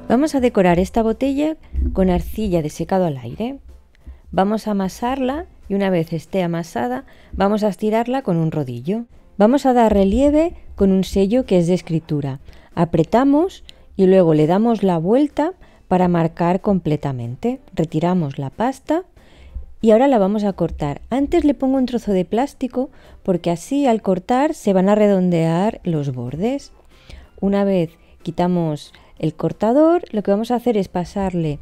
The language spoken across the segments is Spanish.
Vamos a decorar esta botella con arcilla de secado al aire. Vamos a amasarla y una vez esté amasada vamos a estirarla con un rodillo. Vamos a dar relieve con un sello que es de escritura. Apretamos y luego le damos la vuelta para marcar completamente. Retiramos la pasta y ahora la vamos a cortar. Antes le pongo un trozo de plástico porque así al cortar se van a redondear los bordes. Una vez quitamos el cortador, lo que vamos a hacer es pasarle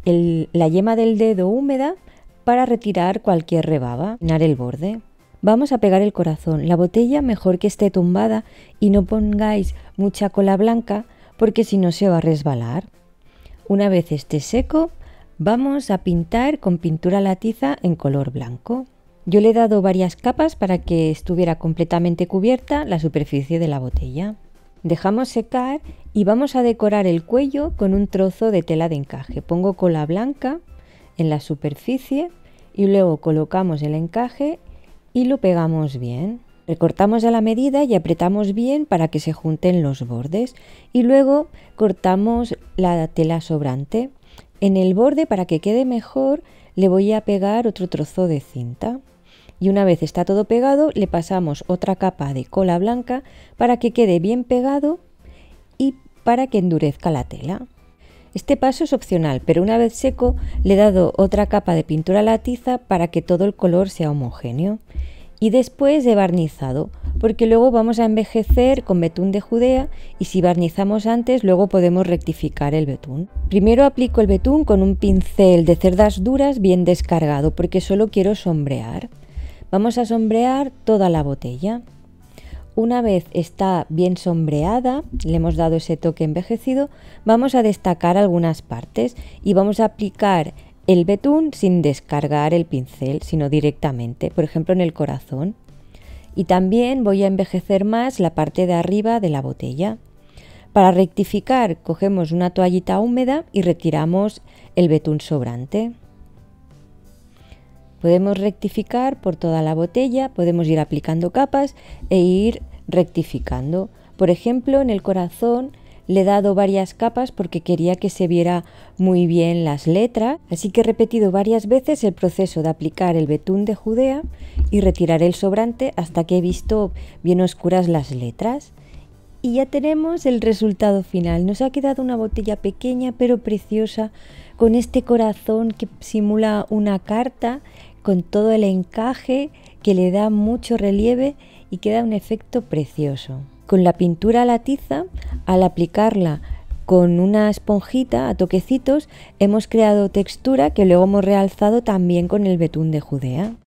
la yema del dedo húmeda para retirar cualquier rebaba, llenar el borde. Vamos a pegar el corazón. La botella mejor que esté tumbada y no pongáis mucha cola blanca porque si no se va a resbalar. Una vez esté seco, vamos a pintar con pintura a la tiza en color blanco. Yo le he dado varias capas para que estuviera completamente cubierta la superficie de la botella. Dejamos secar y vamos a decorar el cuello con un trozo de tela de encaje. Pongo cola blanca en la superficie y luego colocamos el encaje y lo pegamos bien. Recortamos a la medida y apretamos bien para que se junten los bordes y luego cortamos la tela sobrante. En el borde, para que quede mejor, le voy a pegar otro trozo de cinta. Y una vez está todo pegado, le pasamos otra capa de cola blanca para que quede bien pegado y para que endurezca la tela. Este paso es opcional, pero una vez seco le he dado otra capa de pintura a la tiza para que todo el color sea homogéneo. Y después he barnizado, porque luego vamos a envejecer con betún de Judea y si barnizamos antes, luego podemos rectificar el betún. Primero aplico el betún con un pincel de cerdas duras bien descargado, porque solo quiero sombrear. Vamos a sombrear toda la botella. Una vez está bien sombreada, le hemos dado ese toque envejecido, vamos a destacar algunas partes y vamos a aplicar el betún sin descargar el pincel, sino directamente, por ejemplo en el corazón. Y también voy a envejecer más la parte de arriba de la botella. Para rectificar, cogemos una toallita húmeda y retiramos el betún sobrante. Podemos rectificar por toda la botella, podemos ir aplicando capas e ir rectificando. Por ejemplo, en el corazón le he dado varias capas porque quería que se viera muy bien las letras, así que he repetido varias veces el proceso de aplicar el betún de Judea y retirar el sobrante hasta que he visto bien oscuras las letras. Y ya tenemos el resultado final. Nos ha quedado una botella pequeña pero preciosa con este corazón que simula una carta, con todo el encaje que le da mucho relieve y queda un efecto precioso. Con la pintura a la tiza, al aplicarla con una esponjita a toquecitos, hemos creado textura que luego hemos realzado también con el betún de Judea.